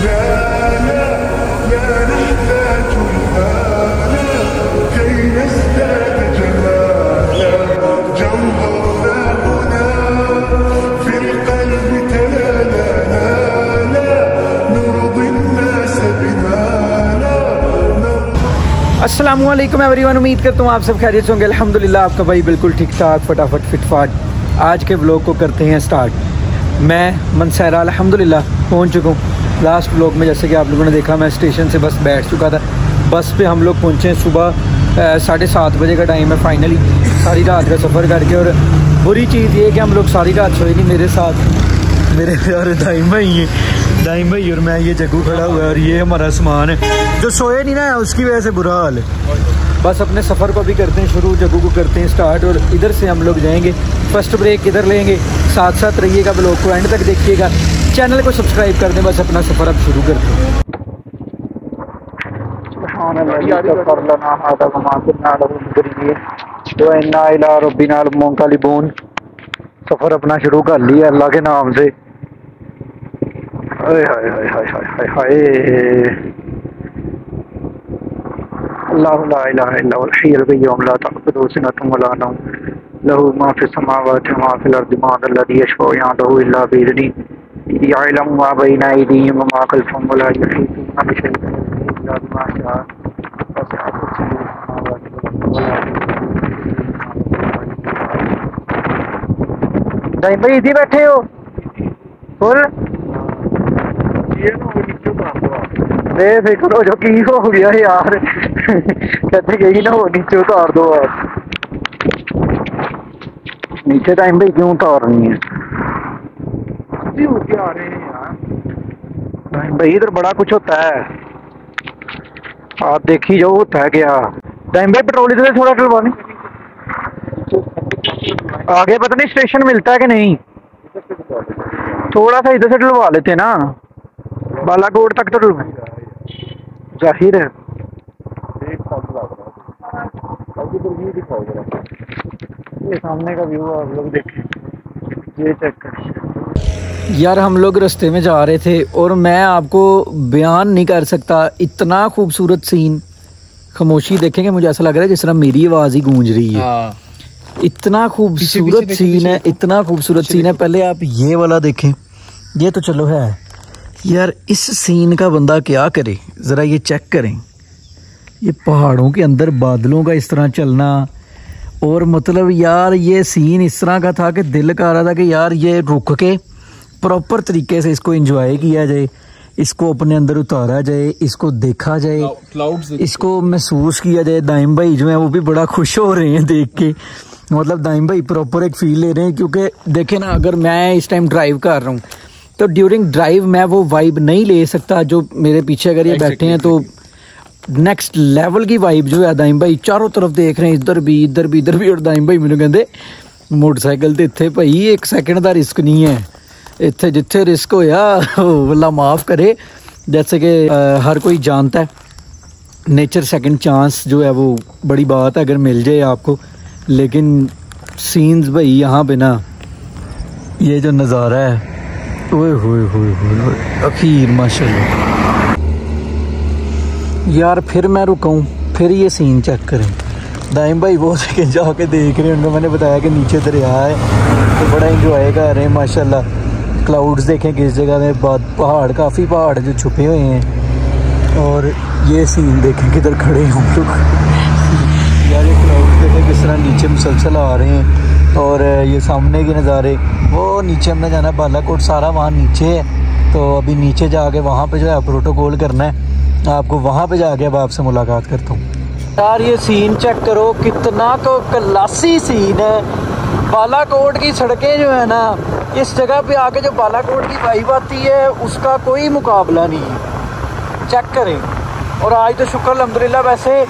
अस्सलामुअलैकुम एवरीवन, उम्मीद करता हूँ आप सब खैरियत होंगे। अल्हम्दुलिल्लाह आपका भाई बिल्कुल ठीक ठाक फटाफट फिटफाट। आज के ब्लॉग को करते हैं स्टार्ट। मैं मनसैरा अल्हम्दुलिल्लाह पहुँच चुका हूँ। लास्ट ब्लॉग में जैसे कि आप लोगों ने देखा, मैं स्टेशन से बस बैठ चुका था। बस पे हम लोग पहुँचे हैं सुबह 7:30 बजे का टाइम है फाइनली, सारी रात का सफ़र करके। और बुरी चीज़ ये है कि हम लोग सारी रात सोए नहीं। मेरे साथ मेरे प्यारे दाइम भाई और मैं, ये जग्गू खड़ा हुआ है और ये हमारा सामान है। जो सोए नहीं ना, उसकी वजह से बुरा हाल है। बस अपने सफ़र को भी करते हैं शुरू, जग्गू को करते हैं स्टार्ट और इधर से हम लोग जाएंगे। फर्स्ट ब्रेक इधर लेंगे। साथ साथ रहिएगा, ब्लॉग को एंड तक देखिएगा, चैनल को सब्सक्राइब कर दें। बस अपना सफ़र अब शुरू करते हैं। सफ़र अपना शुरू कर लिया अल्लाह के नाम से। हाय हाय हाय हाय हाय हाय, अल्लाहु ला इलाहा इल्ला हुवल हय्युल क़य्यूम ला तअख़ुज़ुहु सिनतुन व ला नौम लहू मा फ़िस समावाति व मा फ़िल अर्दि मन ज़ल्लज़ी यशफ़अउ इंदहु इल्ला बिइज़्निही यअलमु मा बैना अयदीहिम व मा ख़ल्फ़हुम व ला युहीतूना बिशैइन इल्ला बिमा शाअ वसिअ कुर्सिय्युहु समावाति वल अर्ज़। दाई भाई इधर बैठे हो? बोल बेफिक्र हो जो, की हो गया यार? कहते गई ना वो नीचे उतार दो आप। नीचे टाइम भाई क्यों उतारनी है? आ रहे हैं यार टाइम भाई, इधर बड़ा कुछ होता है, आप देखी जो होता है क्या। टाइम भाई पेट्रोल इधर थोड़ा डलवाने, आगे पता नहीं स्टेशन मिलता है कि नहीं। थोड़ा सा इधर से डलवा लेते ना, बालाकोट तक तो डलवा जाहिर है। ये सामने का व्यू आप लोग देखें, ये चेक करें यार। हम लोग रास्ते में जा रहे थे और मैं आपको बयान नहीं कर सकता, इतना खूबसूरत सीन। खामोशी देखेंगे, मुझे ऐसा लग रहा है जिस तरह मेरी आवाज़ ही गूंज रही है। इतना खूबसूरत सीन है, इतना खूबसूरत सीन है। पहले आप ये वाला देखें, ये तो चलो है यार। इस सीन का बंदा क्या करे, ज़रा ये चेक करें। ये पहाड़ों के अंदर बादलों का इस तरह चलना, और मतलब यार ये सीन इस तरह का था कि दिल कर रहा था कि यार ये रुक के प्रॉपर तरीके से इसको एंजॉय किया जाए, इसको अपने अंदर उतारा जाए, इसको देखा जाए, इसको महसूस किया जाए। दाइम भाई जो है वो भी बड़ा खुश हो रहे हैं देख के, मतलब दाइम भाई प्रॉपर एक फील ले रहे हैं। क्योंकि देखे ना, अगर मैं इस टाइम ड्राइव कर रहा हूँ तो ड्यूरिंग ड्राइव मैं वो वाइब नहीं ले सकता जो मेरे पीछे अगर ये बैठे हैं। तो नेक्स्ट लेवल की वाइब जो है, दाइम भाई चारों तरफ देख रहे हैं, इधर भी इधर भी इधर भी। और दाइम भाई मैंने कहते मोटरसाइकिल तो इतने भाई 1 सेकंड का रिस्क नहीं है इतने, जिथे रिस्क होया अल्लाह माफ़ करे। जैसे कि हर कोई जानता है नेचर सेकंड चांस जो है वो बड़ी बात है अगर मिल जाए आपको। लेकिन सीन्स भाई यहाँ पे ना, ये जो नज़ारा है, ओए होए होए होए अखीर माशाल्लाह यार। फिर मैं रुका हूँ, फिर ये सीन चेक करें। दाइम भाई वो सेकंड जाके देख रहे हैं, उनको मैंने बताया कि नीचे दरिया है, तो बड़ा इंजॉय कर रहे हैं माशाल्लाह। क्लाउड्स देखें किस जगह में, पहाड़, काफ़ी पहाड़ जो छुपे हुए हैं। और ये सीन देखें किधर खड़े हम लोग यार। ये क्लाउड्स देखें किस तरह नीचे मुसलसल आ रहे हैं। और ये सामने के नज़ारे, वो नीचे हमने जाना है बालाकोट, सारा वहाँ नीचे है। तो अभी नीचे जाके वहाँ पे जो है प्रोटोकॉल करना है, आपको वहाँ पे जाके अब आपसे मुलाकात करता हूँ। यार ये सीन चेक करो, कितना को क्लासी सीन है। बालाकोट की सड़कें जो है ना, इस जगह पे आके जो बालाकोट की वाइब आती है उसका कोई मुकाबला नहीं है, चेक करें। और आज तो शुक्र अल्हम्दुलिल्लाह, वैसे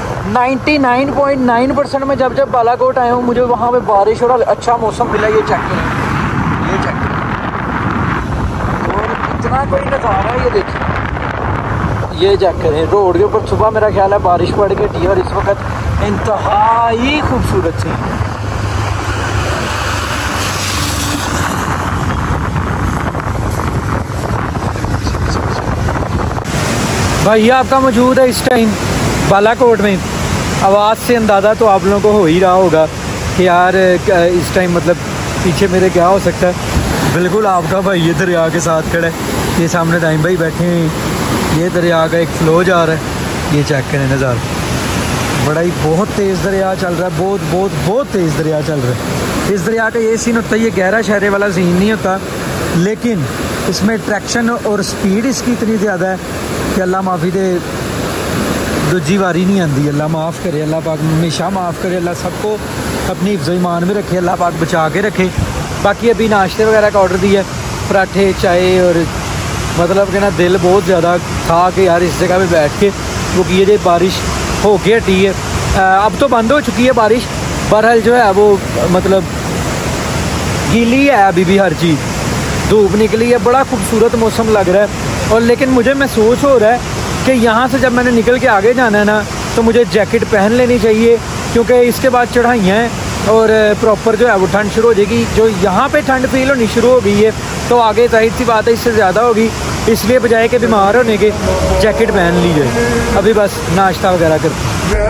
99.9% में जब बालाकोट आया हूँ मुझे वहाँ पे बारिश और अच्छा मौसम मिला। ये चेक करें, ये चेक करें, और इतना कोई नज़ारा है ये देखिए, ये चेक करें। रोड के ऊपर सुबह मेरा ख्याल है बारिश पड़ गई थी और इस वक्त इंतहाई खूबसूरत थी। भैया आपका मौजूद है इस टाइम बालाकोट में। आवाज़ से अंदाज़ा तो आप लोगों को हो ही रहा होगा कि यार इस टाइम मतलब पीछे मेरे क्या हो सकता है। बिल्कुल आपका भाई ये दरिया के साथ खड़ा है। ये सामने दाइम भाई बैठे हैं, ये दरिया का एक फ्लो जा रहा है। ये चेक करें नज़ारा, बड़ा ही बहुत तेज़ दरिया चल रहा है, बहुत बहुत बहुत तेज़ दरिया चल रहा है। इस दरिया का ये सीन होता है, ये गहरा शहरे वाला सीन नहीं होता, लेकिन इसमें ट्रैक्शन और स्पीड इसकी इतनी ज़्यादा है कि अल्लाह माफ़ी दे दूजी बारी नहीं आती। अल्लाह माफ़ करे, अल्लाह पाक हमेशा माफ़ करे, अल्लाह सबको अपनी हिफ्ज़ ईमान में रखे, अल्लाह पाक बचा के रखे। बाकी अभी नाश्ते वगैरह का ऑर्डर दिया, पराठे चाय, और मतलब कि ना दिल बहुत ज़्यादा था कि यार इस जगह पे बैठ के वो किए जाए। बारिश हो के हटी है, अब तो बंद हो चुकी है बारिश। बहरहाल जो है वो मतलब गीली है अभी भी हर चीज़, धूप निकली है, बड़ा खूबसूरत मौसम लग रहा है। और लेकिन मुझे महसूस हो रहा है कि यहाँ से जब मैंने निकल के आगे जाना है ना, तो मुझे जैकेट पहन लेनी चाहिए, क्योंकि इसके बाद चढ़ाइयाँ हैं और प्रॉपर जो है वो ठंड शुरू हो जाएगी। जो यहाँ पे ठंड फील होनी शुरू हो गई है, तो आगे जाहिर सी बात है इससे ज़्यादा होगी। इसलिए बजाय के बीमार होने के जैकेट पहन ली जाए। अभी बस नाश्ता वगैरह करते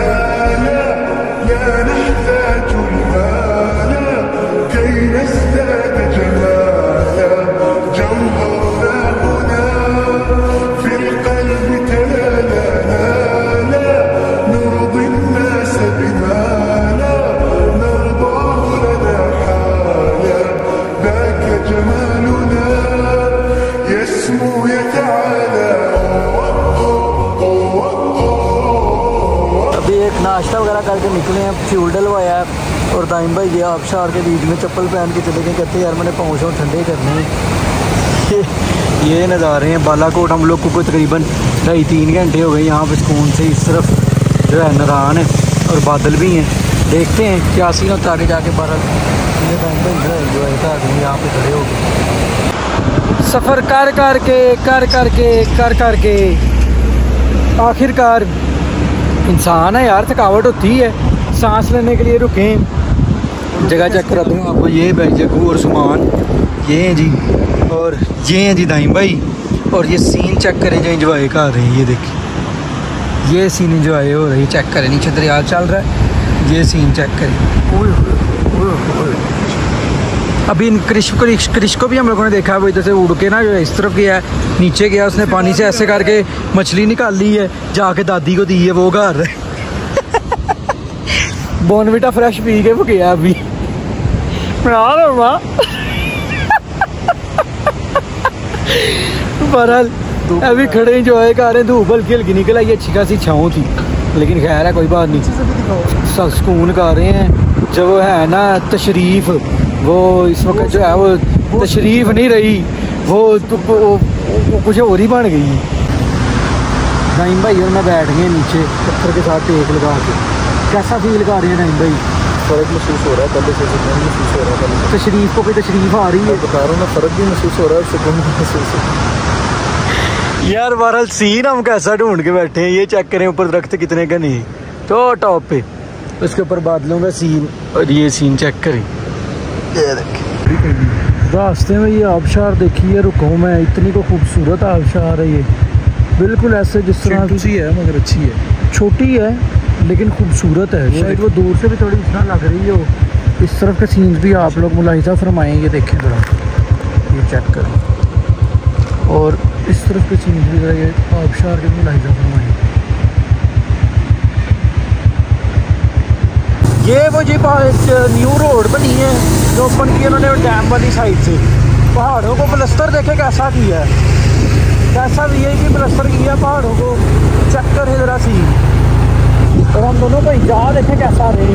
नाश्ता वगैरह करके निकले हैं, फ्यूल डलवाया है। और दाइम भाई गया आबशार के बीच में चप्पल पहन के चले गए, कहते यार मैंने पाँव शाँव ठंडे करने हैं। ये नज़ारे हैं बालाकोट। हम लोग को तकरीबन 2.5-3 घंटे हो गए यहाँ पे सुकून से। इस तरफ जो है नरान है और बादल भी हैं, देखते हैं क्या सीन होता है आगे जाके। बारह यहाँ पे खड़े हो गए, सफ़र कर के आखिरकार इंसान है यार, थकावट होती है, सांस लेने के लिए रुके। जगह चेक करा दूँ आपको, ये भाई जग्गू और सुमान ये हैं जी, और ये हैं जी दाइम भाई। और ये सीन चेक करें जो इंजॉय कर रहे हैं, ये देखिए ये सीन इंजॉय हो रही है, चेक करें नीचे दरिया चल रहा है, ये सीन चेक करें। अभी इन क्रिश को भी हम लोगों ने देखा है, वो इधर से उड़ के ना जो इस तरफ गया है, नीचे गया, उसने पानी से ऐसे करके मछली निकाल ली है, जाके दादी को दी है, वो घर है। बोनविटा फ्रेश पी के वो गया अभी। बहरहाल अभी खड़े इंजॉय कर रहे हैं। धूप हल्की हल्की निकल आई, अच्छी खासी छाँव थी, लेकिन खैर है कोई बात नहीं, सुकून कर रहे हैं। जब वो है ना तशरीफ़, वो इस वक्त जो है वो तशरीफ़ नहीं रही, वो कुछ और ही बन गई। नाइम भाई और मैं बैठ गए नीचे पत्थर के साथ टेक लगा के। कैसा फील कर रहे हैं नाइम भाई? फ़र्क महसूस हो रहा है, पहले से महसूस हो रहा है। तशरीफ़ को कोई तशरीफ़ आ रही है, बता रहा हूँ ना, फ़र्क भी महसूस हो रहा है, सुकून भी महसूस हो रहा है। यार बहरहाल सीन हम कैसा ढूंढ के बैठे हैं, ये चेक करें ऊपर दरख्त कितने घने, तो टॉप पे उसके ऊपर बादलों का सीन, और ये सीन चेक करें। रास्ते में ये आबशार देखिए, रुको मैं, इतनी को खूबसूरत आबशार है ये, बिल्कुल ऐसे जिस तरह की है, मगर अच्छी है, छोटी है लेकिन खूबसूरत है। शायद वो दूर से भी थोड़ी इस तरह लग रही हो। इस तरफ के सीन्स भी आप लोग मुलाहिजा फरमाएं, ये देखें जरा, ये चेक करें, और इस तरफ के सीन्स भी जरा ये आबशार के मुलाहिजा फरमाएं। ये वो जी न्यू रोड बनी है जो ओपन की उन्होंने डैम वाली साइड से। पहाड़ों को प्लस्तर देखे कैसा किया है, कैसा भी है कि प्लस्तर किया पहाड़ों को, चेक कर जरा सी। और हम दोनों भाई जा देखे कैसा रहे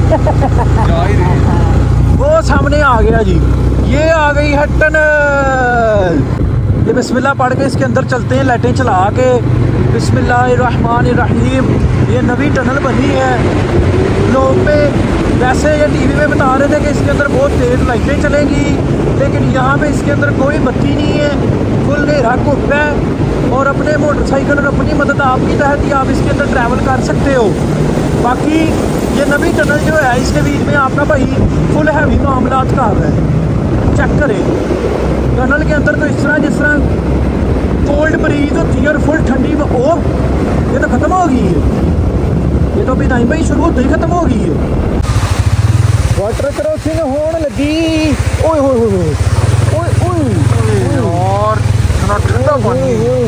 हैं। वो सामने आ गया जी, ये आ गई है टनल। ये बिस्मिल्लाह पढ़ के इसके अंदर चलते हैं, लाइटें चला के। बिस्मिल्लाहिर्रहमानिर्रहीम। ये नवी टनल बनी है। लोग पे वैसे ये टीवी में बता रहे थे कि इसके अंदर बहुत तेज़ लाइटें चलेंगी, लेकिन यहाँ पे इसके अंदर कोई बत्ती नहीं है, फुल अंधेरा घुप है। और अपने मोटरसाइकिल और अपनी मदद आपकी तहत ही आप इसके अंदर ट्रैवल कर सकते हो। बाकी ये नवी टनल जो है इसके बीच में आपका भाई फुल हैवी मामलात कर रहा है। चेक करें टनल के अंदर तो इस तरह जिस तरह कोल्ड ब्रीज होती है और फुल ठंडी। ओ ये तो ख़त्म हो गई है, ये तो अभी नहीं भाई शुरू होते ही ख़त्म हो गई है। वाटर क्रॉसिंग होने लगी। ओए होए होए ओए ओए और इतना ठंडा पानी।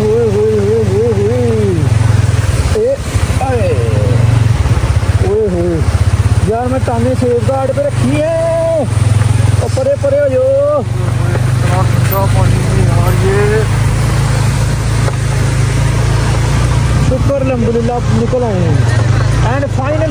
यार मैं टांगे सेफ गार्ड पे रखी है और परे परे हो जो। इतना ठंडा पानी यार, ये शुक्र अल्हम्दुलिल्लाह निकल आए एंड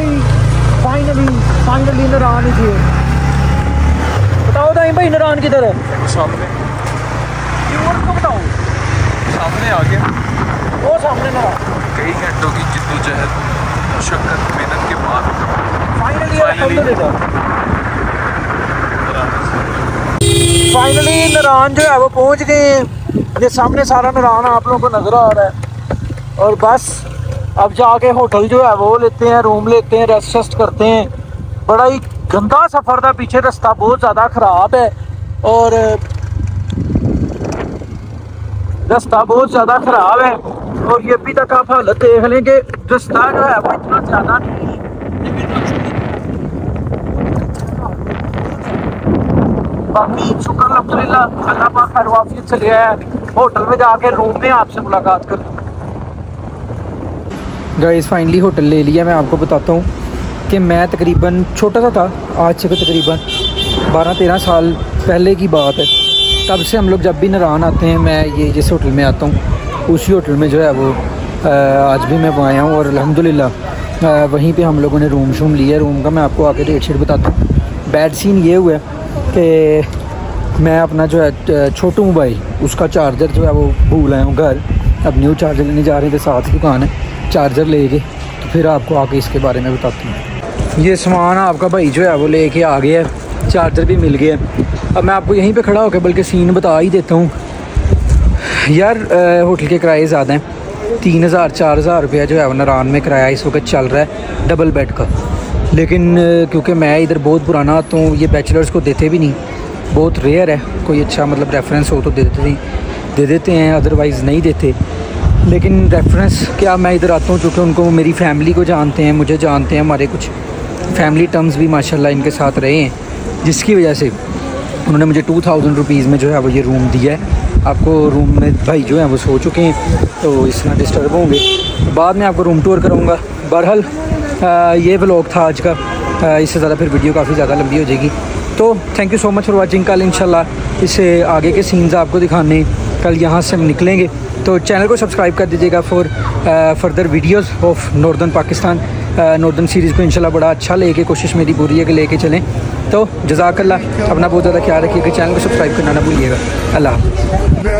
फाइनली नारायण जी। बताओ दाई भाई नारायण किधर है? सामने, को बताओ सामने आ गया। वो सामने नारायण। कई घंटों की जिद्दोजहद, मुशक्कत, मेहनत के बाद फाइनली नारायण जो है वो पहुंच गए हैं। ये सामने सारा नारायण आप लोगों को नज़र आ रहा है। और बस अब जाके होटल जो है वो लेते हैं, रूम लेते हैं, रेस्ट करते हैं। बड़ा ही गंदा सफ़र था, पीछे रास्ता बहुत ज़्यादा ख़राब है और रास्ता बहुत ज़्यादा ख़राब है। और ये अभी तक आप हालत देख लेंगे, रास्ता जो है वो इतना ज़्यादा नहीं है। बाकी शुक्र अल्हम्दुलिल्लाह अल्लाह पाक खैर वाफियत से ले आया। होटल में जाके रूम में आपसे मुलाकात कर। गाइस फाइनली होटल ले लिया। मैं आपको बताता हूँ कि मैं तकरीबन छोटा सा था, आज से तकरीबन 12-13 साल पहले की बात है। तब से हम लोग जब भी नारायण आते हैं, मैं ये जिस होटल में आता हूँ उसी होटल में जो है वो आज भी मैं आया हूँ। और अल्हम्दुलिल्लाह वहीं पे हम लोगों ने रूम शूम लिया। रूम का मैं आपको आके रेट शीट बताता हूँ। बैड सीन ये हुआ कि मैं अपना जो है छोटू मोबाइल उसका चार्जर जो है वो भूल आया हूँ घर। अब न्यू चार्जर लेने जा रहे थे, साथ दुकान है, चार्जर लेके तो फिर आपको आके इसके बारे में बताता हूँ। ये सामान आपका भाई जो है वो लेके आ गया है, चार्जर भी मिल गया। अब मैं आपको यहीं पे खड़ा होकर बल्कि सीन बता ही देता हूँ। यार होटल के किराए ज़्यादा हैं, 3000-4000 रुपया जो है वो नारायण में किराया इस वक्त चल रहा है डबल बेड का। लेकिन क्योंकि मैं इधर बहुत पुराना आता हूँ, ये बैचलर्स को देते भी नहीं, बहुत रेयर है। कोई अच्छा मतलब रेफरेंस हो तो दे देते हैं, अदरवाइज़ नहीं देते। लेकिन रेफरेंस क्या, मैं इधर आता हूँ चूँकि उनको मेरी फैमिली को जानते हैं, मुझे जानते हैं, हमारे कुछ फैमिली टर्म्स भी माशाल्लाह इनके साथ रहे हैं, जिसकी वजह से उन्होंने मुझे 2000 रुपीज़ में जो है वो ये रूम दिया है। आपको रूम में भाई जो है वो सो चुके हैं तो इसमें डिस्टर्ब होंगे, बाद में आपको रूम टूर कराऊँगा। बहरहाल ये व्लॉग था आज का, इससे ज़्यादा फिर वीडियो काफ़ी ज़्यादा लंबी हो जाएगी। तो thank you so much for watching. कल इंशाल्लाह इससे आगे के सीन्स आपको दिखाने, कल यहाँ से हम निकलेंगे। तो चैनल को सब्सक्राइब कर दीजिएगा for further videos of northern Pakistan. Northern series को इंशाल्लाह बड़ा अच्छा लेके कोशिश मेरी पूरी है कि लेके चलें। तो जज़ाकल्लाह, अपना बहुत ज़्यादा ख्याल रखिएगा, चैनल को सब्सक्राइब करना ना भूलिएगा। अल्लाह हाफ़िज़।